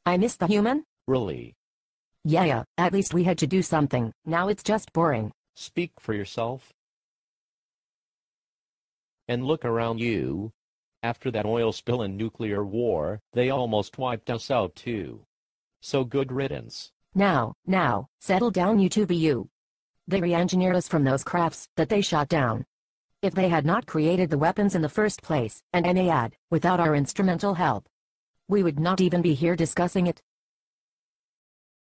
I miss the human? Really? Yeah, at least we had to do something. Now it's just boring. Speak for yourself. And look around you. After that oil spill and nuclear war, they almost wiped us out too. So good riddance. Now, settle down you 2BU. They re-engineered us from those crafts that they shot down. If they had not created the weapons in the first place, and they had, without our instrumental help, we would not even be here discussing it.